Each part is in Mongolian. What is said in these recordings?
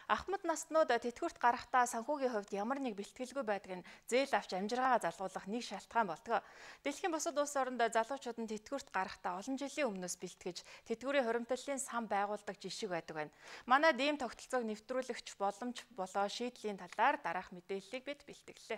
Ахмад наснууд тэтгэврт гарахдаа санхүүгийн хувьд ямар нэг бэлтгэлгүй байдаг нь зээл авч амжиргаагаа залгуулах нэг шалтгаан болдог. Дэлхийн бусад улс оронд залуучууд нь тэтгэврт гарахдаа олон жилийн өмнөөс бэлтгэж тэтгэврийн хуримтлалын сан байгуулдаг жишг байдаг байна. Манайд ийм тогтолцоог нэвтрүүлэгч боломж болоо шийдлийн талаар дараах мэдээллийг бид бэлтгэлээ.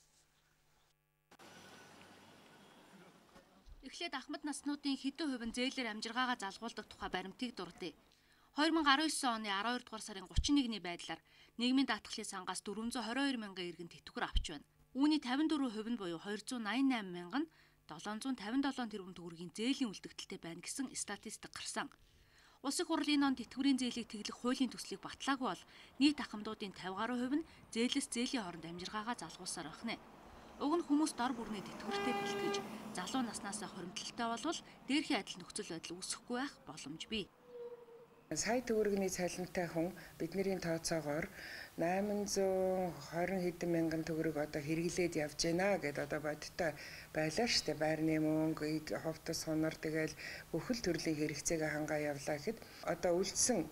Эхлээд ахмад наснуудын хэдэн хувь нь зээлээр амжиргаагаа залгуулдаг тухай баримтыг дурдъя. 2019 оны 12 дугаар сарын 31-ний байдлаар нийгмийн даатгалын сангаас 422 мянган иргэн тэтгэвэр авч байна. Үүний 54% нь буюу 288 мянган 757 тэрбум төгрөгийн зээлийн үлдэгдэлтэй байна гэсэн статистик гарсан. Улсын хурал энэ он тэтгэврийн зээлийг тэглэх хуулийн төслийг батлаагүй бол нийт ахмадуудын 50 гаруй хувь нь зээлээс зээлийн хооронд амжиргаагаа залгуулсаар байна. Уг нь хүмүүс дор бүрний тэтгэвртэй бэлтгэж залуу наснаасаа хуримтлалтай болвол дээрхийн адил нөхцөл байдал үүсэхгүй байх боломж бий. Сая төгрөгийн цалинтай хүн бидний тооцоогоор 820 хэдэн мянган төгрөг одоо хэрэглээд явж байна гэдээ одоо бодтой байлаа штэ. Байрны мөнгө, хувцас, хунар тэгэл бүхэл төрлийн хэрэгцээг хангаа явлаа гэхэд одоо үлдсэн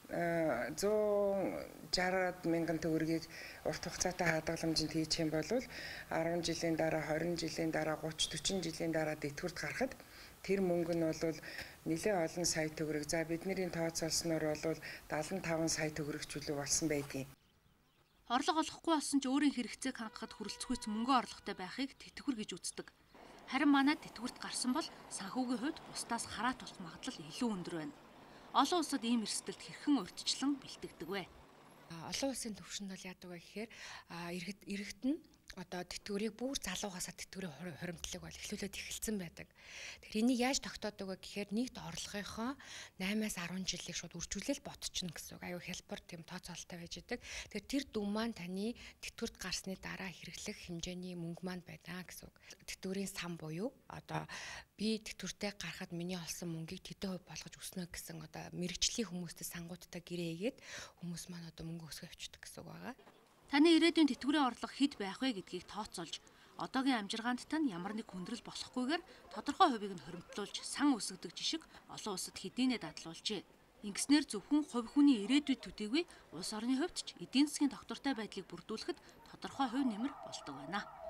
160 мянган төгрөгийг урт хугацаатай хадгаламжинд хийчих юм бол 10 жилийн дараа, 20 жилийн дараа, 30, 40 жилийн дараа тэтгэврт гарахад тэр мөнгө нь бол нэлээд олон сая төгрөг. За бидний тооцоолсноор бол 75 сая төгрөгч үлээ болсон байдгийг. Орлого олохгүй болсон ч өөрийн хэрэгцээг хангахад хүрэлцэхүйц мөнгө орлоготой байхыг тэтгэвэр гэж үздэг. Харин манайд тэтгэврт гарсан бол санхүүгийн хувьд бусдаас хараат болох магадлал илүү өндөр байна. Олон улсад ийм эрсдэлд хэрхэн урьдчилан бэлтгэдэг вэ? Олон улсын төвшөнд бол яадаг вэ гэхээр иргэд нь одоо тэтгэврийг бүр залуугасаа тэтгэврийн хуримтлалыг бол эхлүүлээд эхэлсэн байдаг. Тэгэхээр энийг яаж тогтоодог вэ гэхээр нийт орлогынхоо 8-аас 10 жилийг шууд үржүүлэл ботчихно гэсэн үг. Аюу хялбар тийм тооцоололтой байж идэг. Тэгэхээр тэр дүн маань таны тэтгэврт гарсны дараа хэрэглэх хэмжээний мөнгө маань байна гэсэн үг. Тэтгэврийн сан буюу одоо би тэтгэвртээ гарахад миний олсон мөнгийг тэдэн хувь болгож өснө гэсэн одоо мэрэгжлийн хүмүүстэй сангуудтай гэрээ хийгээд хүмүүс маань одоо мөнгө өсгөө авчдаг гэсэн үг байгаа. Таны ирээдүйн тэтгэврийн орлого хэд байх вэ гэдгийг тооцоолж, одоогийн амжиргаанд тань ямар нэг хүндрэл болохгүйгээр тодорхой хувийг нь хуримтлуулж сан үсгдэг жишг олон улсад хэдийнэ дадлуулжээ. Ингэснээр зөвхөн хувь хүний ирээдүйд төдийгүй улс орны хувьд ч эдийн засгийн доктортой байдлыг бүрдүүлэхэд тодорхой хувь нэмэр болдог байна.